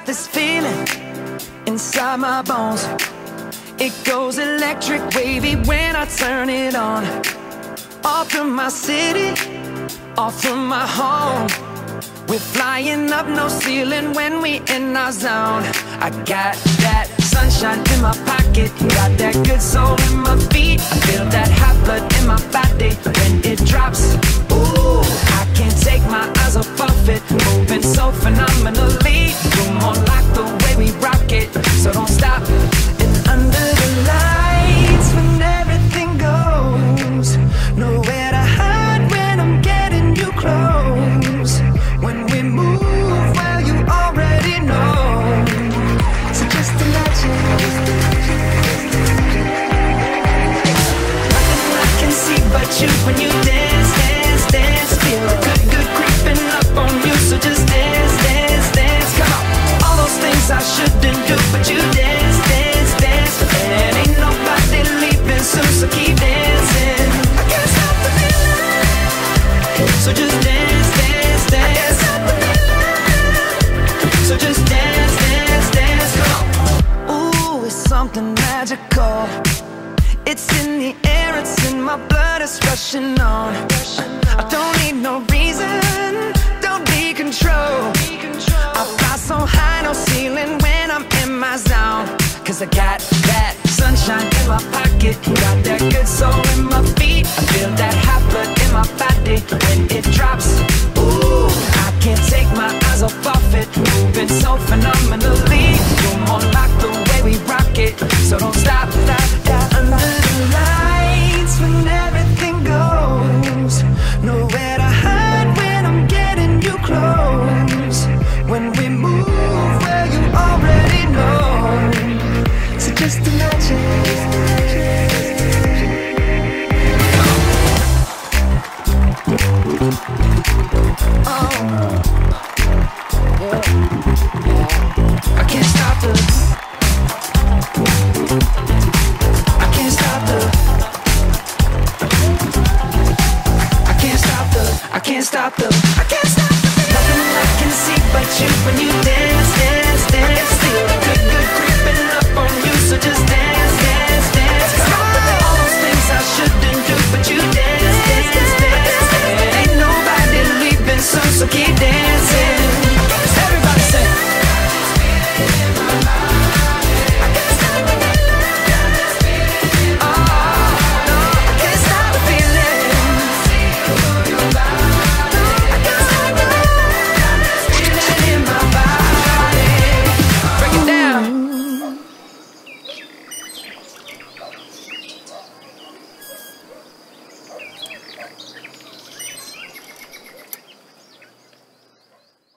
this feeling inside my bones. It goes electric wavy when I turn it on. Off from my city, off from my home. We're flying up, no ceiling when we in our zone. I got that sunshine in my pocket, got that good soul in my feet. I feel that hot blood in my body when it drops. Ooh, I can't take my eyes off of it, moving so phenomenally. You're more like the way we rock it, so don't stop. And under the lights, when everything goes, nowhere to hide when I'm getting you close. When we move, well, you already know. So just imagine. Nothing I can see but you when you dance, dance, dance. Feel good, good creeping up on you. So just dance, dance, dance. Come on. All those things I shouldn't do, but you dance, dance, dance. And ain't nobody leaving soon, so keep dancing. I can't stop the feeling. So just dance, dance, dance. I can't stop the feeling. So just dance, dance, dance. Come on. Ooh, it's something magical. It's in the air, it's in my blood, it's rushing on. I don't need no reason, don't need control. I fly so high, no ceiling when I'm in my zone. Cause I got that sunshine in my pocket, got that good soul in my feet. I feel that hot blood in my body when it drops. Ooh, I can't take my eyes off of it, moving so phenomenally. You're more like the way we rock it, so don't stop.